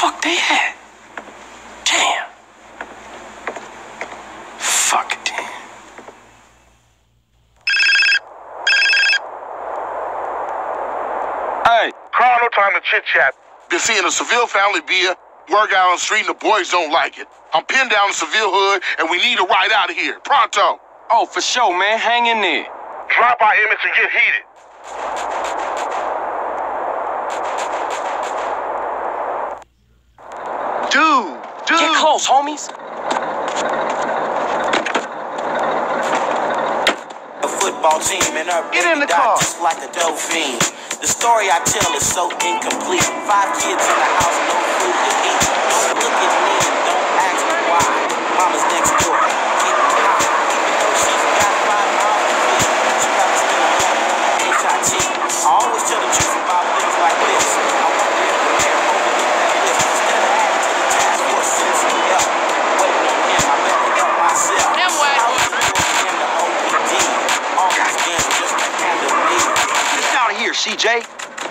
fuck they at? Damn. Fuck it, damn. Hey. Carl, no time to chit-chat. Been seeing a Seville family beer, work out on the street, and the boys don't like it. I'm pinned down in Seville hood, and we need a ride out of here. Pronto. Oh, for sure, man. Hang in there. Drop our image and get heated. Dude. Get close, homies. A football team and our Get in the baby car. died just like a dolphin. The story I tell is so incomplete. 5 kids in the house, no food to eat. Don't look at me and don't ask me why. Mama's next door, getting high. Even though she's got 5 miles to live, she got to still young HIT. I always tell the truth about things like this. I wonder if the mayor overlooked that list. Instead of adding to the task force, send some help. Waiting on him, I better help myself. I was in the OPD. All these games just to handle me. Get out of here, CJ.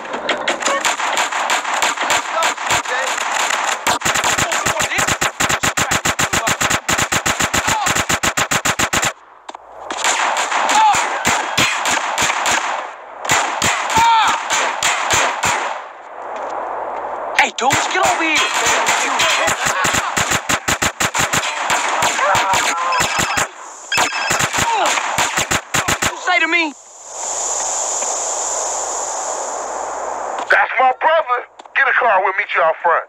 Hey, dudes, get over here. You say to me? That's my brother. Get a car, we'll meet you out front.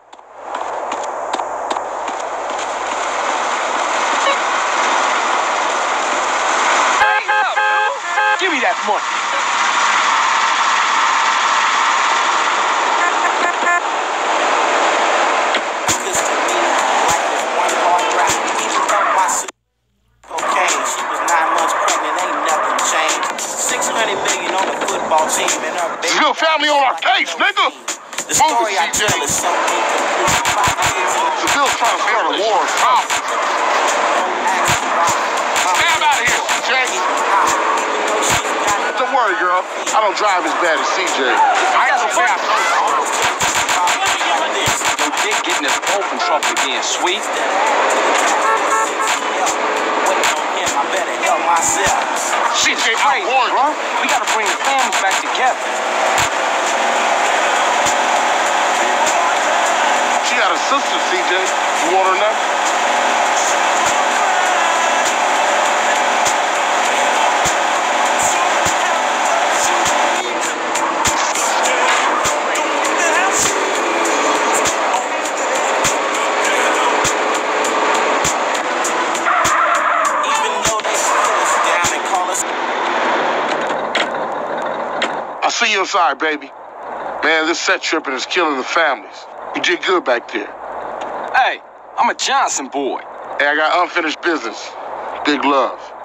Give me that money. Cause to me, life is one hard ride. Even though my sister cocaine, she was 9 months pregnant, ain't nothing changed. 600 million on the football team and her baby. Seville family on our case, nigga. The story I CJ. tell is so incomplete. 5 kids in the Seville's trying to start a war. Stop. Stand out of here, CJ. Don't worry, girl. I don't drive as bad as CJ. I ain't so fast. Yo, Dick getting us both in trouble again, sweet. I better help myself. CJ, Hey, I'm warned. bro, we gotta bring the families back together. She got a sister, CJ. You want her now? Even though they slow us down and call us. I'll see you inside, baby. Man, this set tripping is killing the families. You did good back there. Hey, I'm a Johnson boy. Hey, I got unfinished business. Big love.